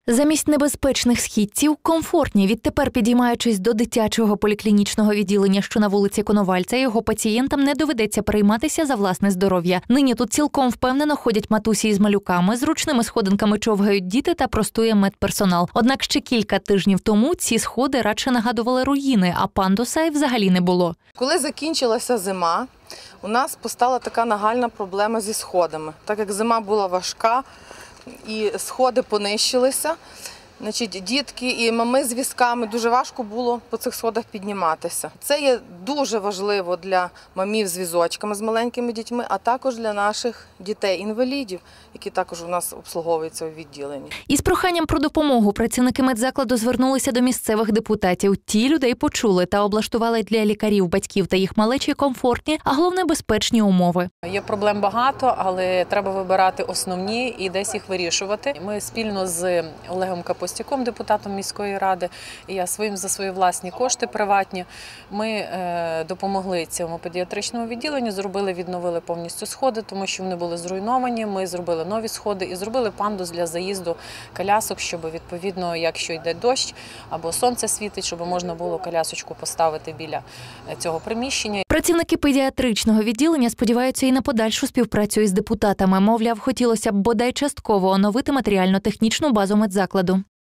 Замість небезпечних східців – комфортні. Відтепер, підіймаючись до дитячого поліклінічного відділення, що на вулиці Коновальця, його пацієнтам не доведеться перейматися за власне здоров'я. Нині тут цілком впевнено ходять матусі із малюками, зручними сходинками човгають діти та простує медперсонал. Однак ще кілька тижнів тому ці сходи радше нагадували руїни, а пандуса й взагалі не було. Коли закінчилася зима, у нас постала така нагальна проблема зі сходами. Так як зима була важка, і сходи понищилися. Дітки і мами з візками дуже важко було по цих сходах підніматися. Це є дуже важливо для мамів з візочками, з маленькими дітьми, а також для наших дітей-інвалідів, які також у нас обслуговуються у відділенні. Із проханням про допомогу працівники медзакладу звернулися до місцевих депутатів. Ті людей почули та облаштували для лікарів, батьків та їх малечі комфортні, а головне – безпечні умови. Є проблем багато, але треба вибирати основні і десь їх вирішувати. Ми спільно з Олегом Капустяком, депутатом міської ради, і я за свої власні кошти приватні, ми допомогли цьому педіатричному відділенню, відновили повністю сходи, тому що вони були зруйновані, ми зробили нові сходи і зробили пандус для заїзду колясок, щоб відповідно, якщо йде дощ або сонце світить, щоб можна було колясочку поставити біля цього приміщення. Працівники педіатричного відділення сподіваються і на подальшу співпрацю із депутатами. Мовляв, хотілося б бодай частково оновити матеріально-технічну базу медзакладу.